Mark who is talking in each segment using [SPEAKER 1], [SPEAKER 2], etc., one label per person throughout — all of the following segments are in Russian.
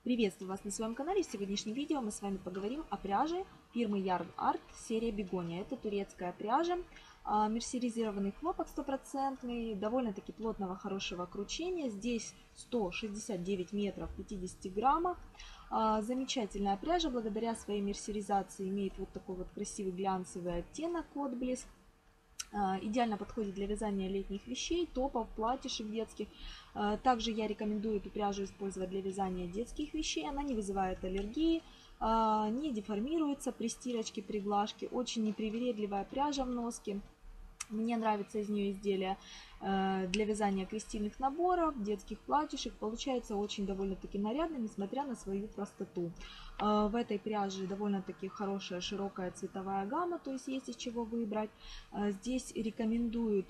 [SPEAKER 1] Приветствую вас на своем канале. В сегодняшнем видео мы с вами поговорим о пряже фирмы Yarn Art серия Бегония. Это турецкая пряжа, мерсеризированный хлопок стопроцентный, довольно-таки плотного, хорошего кручения. Здесь 169 метров 50 граммах. Замечательная пряжа, благодаря своей мерсеризации имеет вот такой вот красивый глянцевый оттенок, отблеск. Идеально подходит для вязания летних вещей, топов, платьишек детских. Также я рекомендую эту пряжу использовать для вязания детских вещей. Она не вызывает аллергии, не деформируется при стирочке, при глажке. Очень непривередливая пряжа в носке. Мне нравится из нее изделия для вязания крестильных наборов, детских платьишек. Получается очень довольно-таки нарядно, несмотря на свою простоту. В этой пряже довольно-таки хорошая широкая цветовая гамма, то есть из чего выбрать. Здесь рекомендуют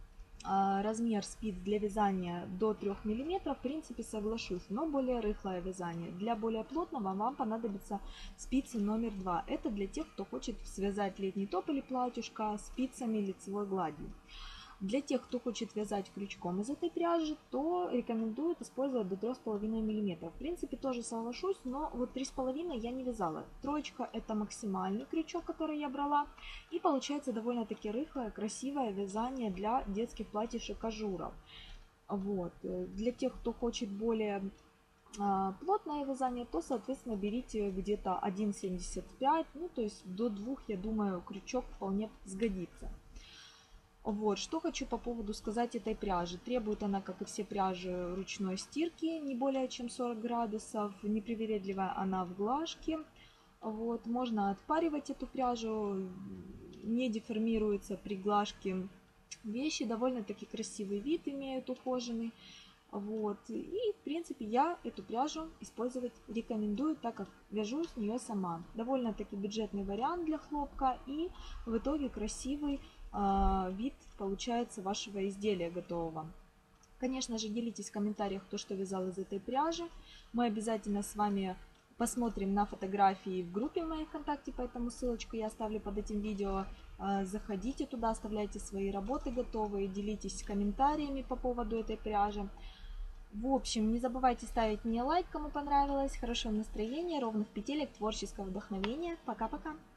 [SPEAKER 1] размер спиц для вязания до 3 мм, в принципе соглашусь, но более рыхлое вязание. Для более плотного вам понадобится спицы номер 2. Это для тех, кто хочет связать летний топ или платьюшко спицами лицевой гладью. Для тех, кто хочет вязать крючком из этой пряжи, то рекомендуют использовать до 3,5 мм. В принципе, тоже соглашусь, но вот 3,5 я не вязала. Троечка – это максимальный крючок, который я брала. И получается довольно-таки рыхлое, красивое вязание для детских платьишек ажуров. Вот. Для тех, кто хочет более плотное вязание, то, соответственно, берите где-то 1,75, ну, то есть до 2, я думаю, крючок вполне сгодится. Вот, что хочу по поводу сказать этой пряжи. Требует она, как и все пряжи, ручной стирки, не более чем 40 градусов. Непривередливая она в глажке. Вот, можно отпаривать эту пряжу, не деформируется при глажке вещи. Довольно-таки красивый вид имеют, ухоженный. Вот, и в принципе я эту пряжу использовать рекомендую, так как вяжу с нее сама. Довольно-таки бюджетный вариант для хлопка и в итоге красивый вид получается вашего изделия готового. Конечно же, делитесь в комментариях, кто что вязал из этой пряжи. Мы обязательно с вами посмотрим на фотографии в группе в моей ВКонтакте, поэтому ссылочку я оставлю под этим видео. Заходите туда, оставляйте свои работы готовые, делитесь комментариями по поводу этой пряжи. В общем, не забывайте ставить мне лайк, кому понравилось. Хорошего настроения, ровных петелек, творческого вдохновения. Пока-пока!